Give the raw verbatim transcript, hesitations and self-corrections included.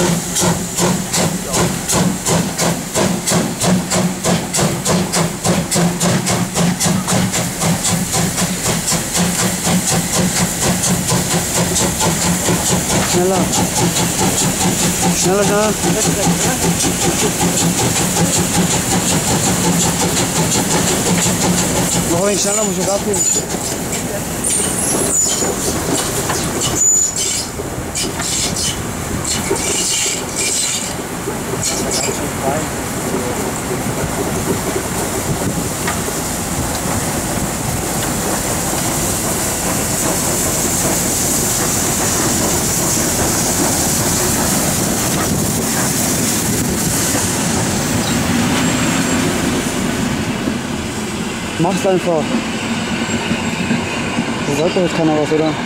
Schneller. Schneller, schneller. Noch ein schneller, muss ich auch abgeben. Mach's einfach. Da sagt doch jetzt keiner was, oder?